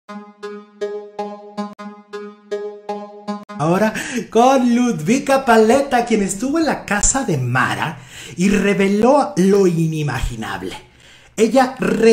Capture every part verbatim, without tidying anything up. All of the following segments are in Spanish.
Ahora con Ludvika Paleta, quien estuvo en la casa de Mara y reveló lo inimaginable. Ella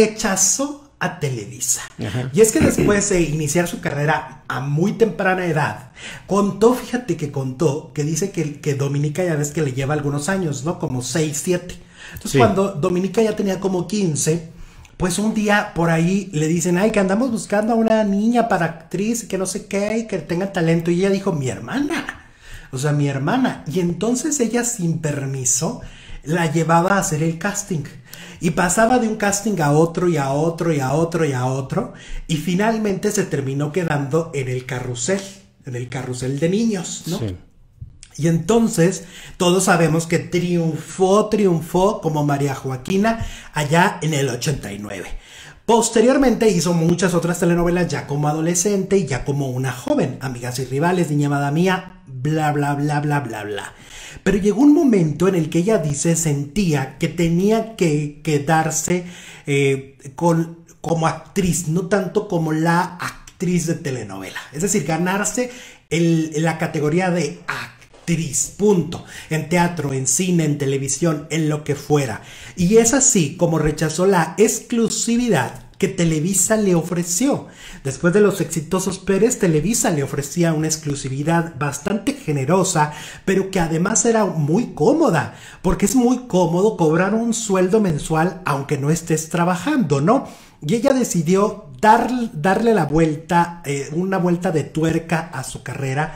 rechazó a Televisa. Ajá. Y es que después de iniciar su carrera a muy temprana edad, contó, fíjate que contó, que dice que, que Dominica ya ves que le lleva algunos años, ¿no? Como seis, siete. Entonces sí. Cuando Dominica ya tenía como quince... pues un día por ahí le dicen, ay, que andamos buscando a una niña para actriz, que no sé qué, y que tenga talento. Y ella dijo, mi hermana, o sea, mi hermana. Y entonces ella, sin permiso, la llevaba a hacer el casting. Y pasaba de un casting a otro, y a otro, y a otro, y a otro. Y finalmente se terminó quedando en el carrusel, en el carrusel de niños, ¿no? Sí. Y entonces todos sabemos que triunfó, triunfó como María Joaquina allá en el ochenta y nueve. Posteriormente hizo muchas otras telenovelas ya como adolescente y ya como una joven, Amigas y Rivales, Niña Amada Mía, bla, bla, bla, bla, bla, bla. Pero llegó un momento en el que ella dice, sentía que tenía que quedarse eh, con, como actriz, no tanto como la actriz de telenovela. Es decir, ganarse el, la categoría de actriz. Actriz, punto, en teatro, en cine, en televisión, en lo que fuera. Y es así como rechazó la exclusividad que Televisa le ofreció. Después de los exitosos Pérez, Televisa le ofrecía una exclusividad bastante generosa, pero que además era muy cómoda, porque es muy cómodo cobrar un sueldo mensual aunque no estés trabajando, ¿no? Y ella decidió dar, darle la vuelta, eh, una vuelta de tuerca a su carrera,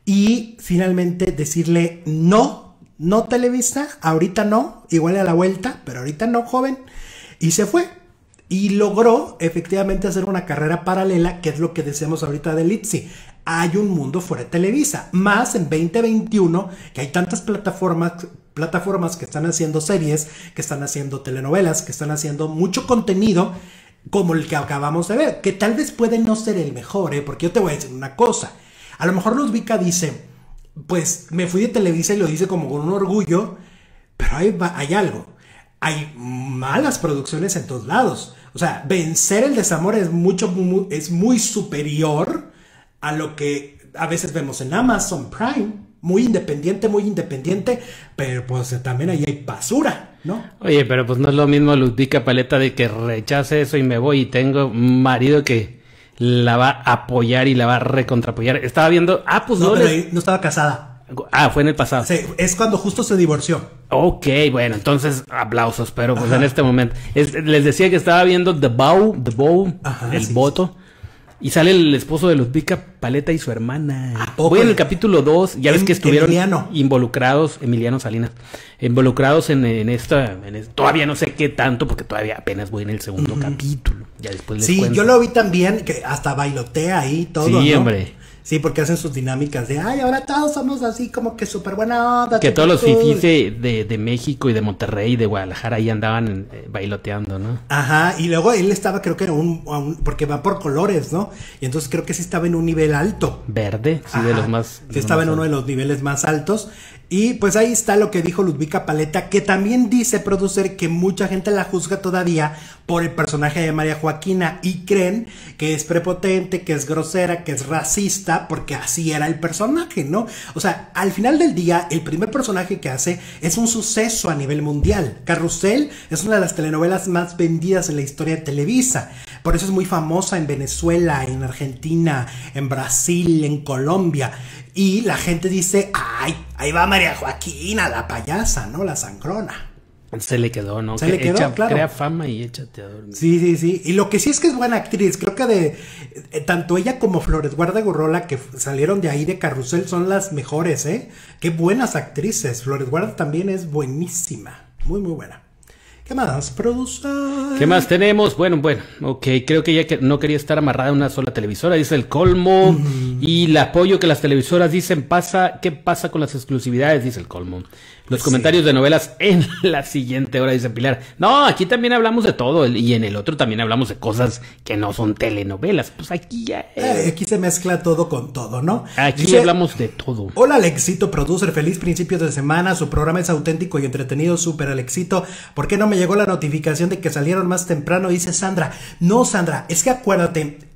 y finalmente decirle no, no Televisa, ahorita no, igual a la vuelta, pero ahorita no, joven. Y se fue. Y logró efectivamente hacer una carrera paralela, que es lo que decíamos ahorita de Litzy. Hay un mundo fuera de Televisa, más en veinte veintiuno, que hay tantas plataformas, plataformas que están haciendo series, que están haciendo telenovelas, que están haciendo mucho contenido, como el que acabamos de ver, que tal vez puede no ser el mejor, ¿eh? Porque yo te voy a decir una cosa. A lo mejor Ludvika dice, pues me fui de Televisa y lo dice como con un orgullo, pero hay, hay algo. Hay malas producciones en todos lados. O sea, Vencer el Desamor es, mucho, muy, es muy superior a lo que a veces vemos en Amazon Prime. Muy independiente, muy independiente, pero pues también ahí hay basura, ¿no? Oye, pero pues no es lo mismo Ludvika Paleta de que rechace eso y me voy y tengo un marido que la va a apoyar y la va a recontrapoyar. Estaba viendo... Ah, pues no, no... pero les... no estaba casada. Ah, fue en el pasado. Sí, es cuando justo se divorció. Ok, bueno, entonces aplausos, pero pues Ajá. en este momento... Es, les decía que estaba viendo The Bow, The Bow, Ajá, el sí, voto... Sí. Y sale el esposo de Ludvika Paleta y su hermana. Voy en el capítulo dos. Ya em, ves que estuvieron Emiliano. involucrados, Emiliano Salinas, involucrados en, en, esta, en esta... Todavía no sé qué tanto, porque todavía apenas voy en el segundo uh-huh. capítulo. Ya después les Sí, cuento. Yo lo vi también, que hasta bailotea ahí todo, Sí, ¿no? hombre. Sí, porque hacen sus dinámicas de, ay, ahora todos somos así como que súper buena onda. Que todos los fifís de, de, de México y de Monterrey y de Guadalajara ahí andaban eh, bailoteando, ¿no? Ajá, y luego él estaba, creo que era un, un, porque va por colores, ¿no? Y entonces creo que sí estaba en un nivel alto. Verde, sí, Ajá, de los más... Sí, estaba en uno de los niveles más altos. Y pues ahí está lo que dijo Ludvika Paleta, que también dice, producer, que mucha gente la juzga todavía por el personaje de María Joaquina y creen que es prepotente, que es grosera, que es racista, porque así era el personaje, ¿no? O sea, al final del día, el primer personaje que hace es un suceso a nivel mundial. Carrusel es una de las telenovelas más vendidas en la historia de Televisa. Por eso es muy famosa en Venezuela, en Argentina, en Brasil, en Colombia. Y la gente dice, ay, ahí va María Joaquina, la payasa, ¿no? La sangrona. Se le quedó, ¿no? Se que le quedó, echa, claro. Crea fama y échate a dormir. Sí, sí, sí. Y lo que sí es que es buena actriz. Creo que de eh, tanto ella como Flores Guarda Gurrola, que salieron de ahí de Carrusel, son las mejores, ¿eh? Qué buenas actrices. Flores Guarda también es buenísima. Muy, muy buena. ¿Qué más, producer? ¿Qué más tenemos? Bueno, bueno, ok, creo que ella que no quería estar amarrada a una sola televisora, dice el colmo, uh-huh. y el apoyo que las televisoras dicen pasa, ¿qué pasa con las exclusividades? Dice el colmo. Los sí. comentarios de novelas en la siguiente hora, dice Pilar. No, aquí también hablamos de todo, y en el otro también hablamos de cosas que no son telenovelas. Pues aquí ya... Eh, aquí se mezcla todo con todo, ¿no? Aquí dice, hablamos de todo. Hola, Alexito, producer, feliz principio de semana. Su programa es auténtico y entretenido, súper Alexito. ¿Por qué no me llegó la notificación de que salieron más temprano? Dice Sandra. No, Sandra, es que acuérdate...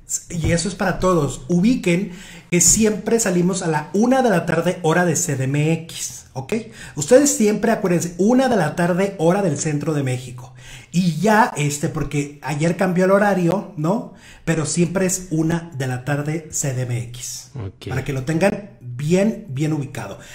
Y eso es para todos. Ubiquen que siempre salimos a la una de la tarde, hora de C D M X, ¿ok? Ustedes siempre acuérdense, una de la tarde, hora del centro de México. Y ya, este, porque ayer cambió el horario, ¿no? Pero siempre es una de la tarde, C D M X. Okay. Para que lo tengan bien, bien ubicado.